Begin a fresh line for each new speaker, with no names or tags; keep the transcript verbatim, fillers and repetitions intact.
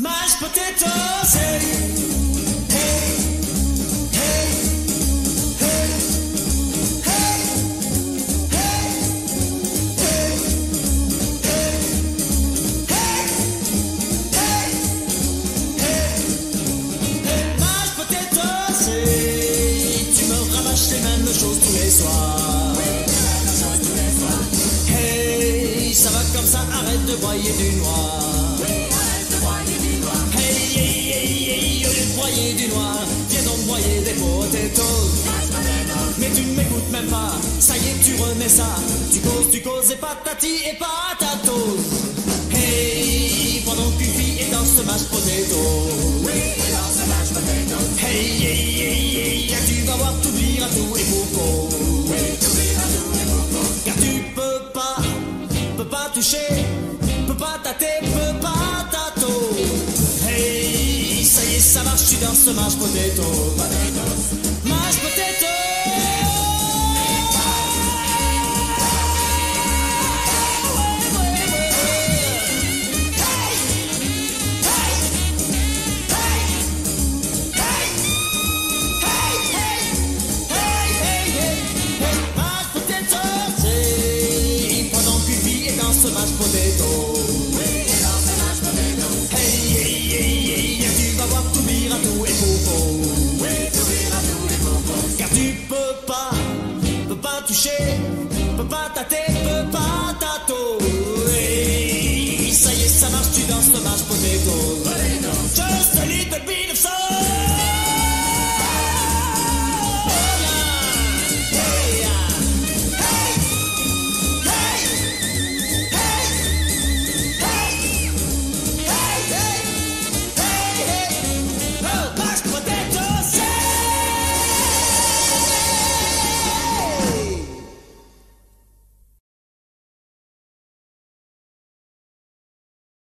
Mashed potatoes, hey, hey, hey, hey, hey, hey, hey, hey, hey, hey, hey, hey. Mashed potatoes, hey, tu me rabâches les mêmes choses tous les soirs. Oui, les mêmes choses tous les soirs. Hey, ça va comme ça, arrête de broyer du noir. Du noir, viens donc broyer des potatoes. Mais tu ne m'écoutes même pas, ça y est tu remets ça. Tu causes, tu causes et patati et patatos. Hey, pendant qu'une fille est dans ce mashed potato. Oui, dans ce mashed potato. Hey, hey, hey, hey, tu vas voir t'oublier à tout et beaucoup. Oui, t'oublier à tout et beaucoup. Car tu peux pas, peux pas toucher, peux pas tâter, peux pas tâter. Hey, ça y est, ça marche, tu danses ce mashed potato. Mashed potato. Mashed potato. Oui, dans ce mashed potato. Hey, hey, hey, hey, tu vas voir tout vire à tout et popo. Oui, tout vire à tout et popo. Car tu peux pas, peux pas toucher, peux pas tâter.